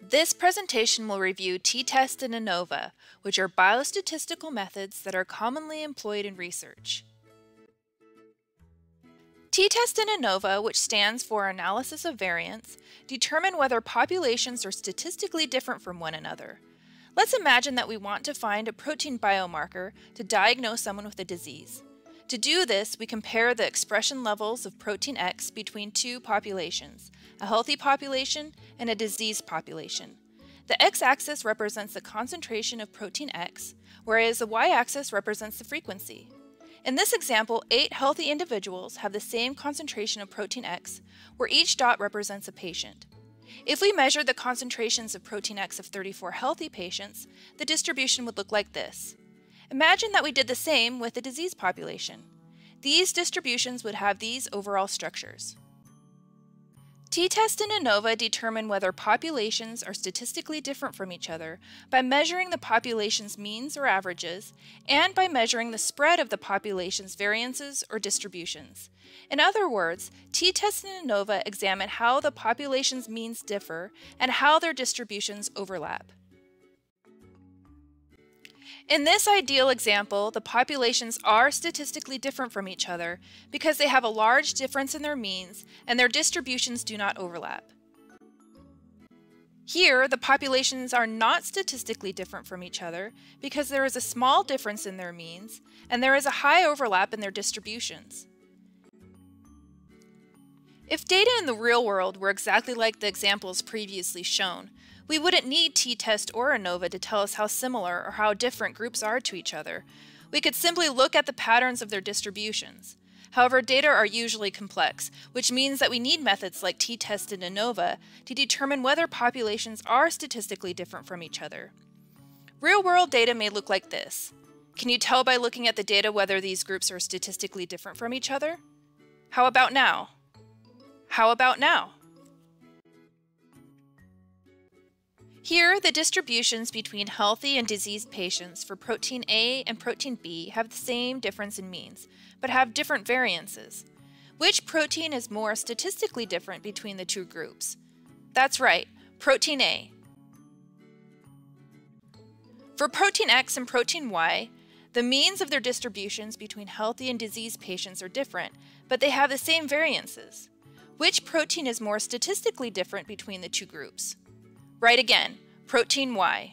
This presentation will review Ttest and ANOVA, which are biostatistical methods that are commonly employed in research. Ttest and ANOVA, which stands for Analysis of Variance, determine whether populations are statistically different from one another. Let's imagine that we want to find a protein biomarker to diagnose someone with a disease. To do this, we compare the expression levels of protein X between two populations, a healthy population and a diseased population. The x-axis represents the concentration of protein X, whereas the y-axis represents the frequency. In this example, 8 healthy individuals have the same concentration of protein X, where each dot represents a patient. If we measure the concentrations of protein X of 34 healthy patients, the distribution would look like this. Imagine that we did the same with the disease population. These distributions would have these overall structures. Ttest and ANOVA determine whether populations are statistically different from each other by measuring the population's means or averages and by measuring the spread of the population's variances or distributions. In other words, Ttest and ANOVA examine how the population's means differ and how their distributions overlap. In this ideal example, the populations are statistically different from each other because they have a large difference in their means and their distributions do not overlap. Here, the populations are not statistically different from each other because there is a small difference in their means and there is a high overlap in their distributions. If data in the real world were exactly like the examples previously shown, we wouldn't need Ttest or ANOVA to tell us how similar or how different groups are to each other. We could simply look at the patterns of their distributions. However, data are usually complex, which means that we need methods like Ttest and ANOVA to determine whether populations are statistically different from each other. Real-world data may look like this. Can you tell by looking at the data whether these groups are statistically different from each other? How about now? How about now? Here, the distributions between healthy and diseased patients for protein A and protein B have the same difference in means, but have different variances. Which protein is more statistically different between the two groups? That's right, protein A. For protein X and protein Y, the means of their distributions between healthy and diseased patients are different, but they have the same variances. Which protein is more statistically different between the two groups? Right again, protein Y.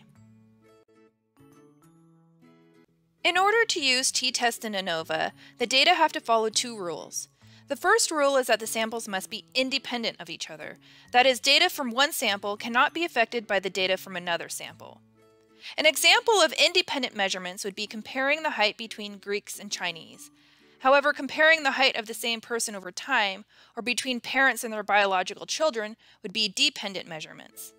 In order to use Ttest and ANOVA, the data have to follow two rules. The first rule is that the samples must be independent of each other. That is, data from one sample cannot be affected by the data from another sample. An example of independent measurements would be comparing the height between Greeks and Chinese. However, comparing the height of the same person over time, or between parents and their biological children, would be dependent measurements.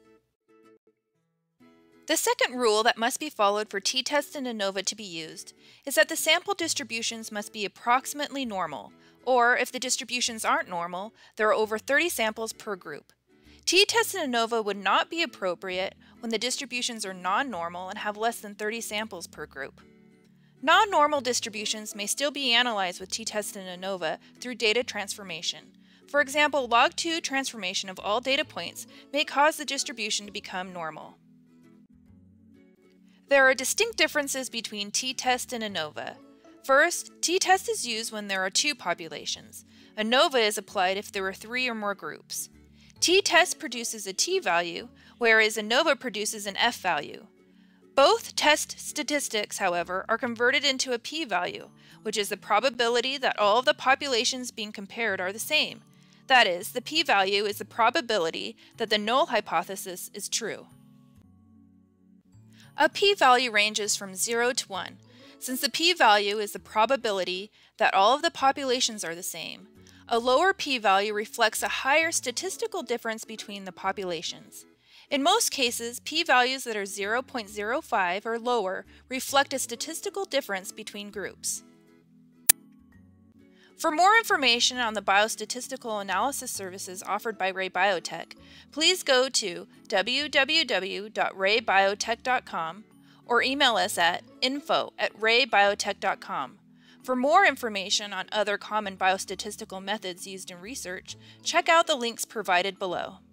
The second rule that must be followed for Ttest and ANOVA to be used is that the sample distributions must be approximately normal, or if the distributions aren't normal, there are over 30 samples per group. Ttest and ANOVA would not be appropriate when the distributions are non-normal and have less than 30 samples per group. Non-normal distributions may still be analyzed with Ttest and ANOVA through data transformation. For example, log2 transformation of all data points may cause the distribution to become normal. There are distinct differences between Ttest and ANOVA. First, Ttest is used when there are two populations. ANOVA is applied if there are 3 or more groups. Ttest produces a t-value, whereas ANOVA produces an f-value. Both test statistics, however, are converted into a p-value, which is the probability that all of the populations being compared are the same. That is, the p-value is the probability that the null hypothesis is true. A p-value ranges from 0 to 1, since the p-value is the probability that all of the populations are the same. A lower p-value reflects a higher statistical difference between the populations. In most cases, p-values that are 0.05 or lower reflect a statistical difference between groups. For more information on the biostatistical analysis services offered by Ray Biotech, please go to www.raybiotech.com or email us at info@raybiotech.com. For more information on other common biostatistical methods used in research, check out the links provided below.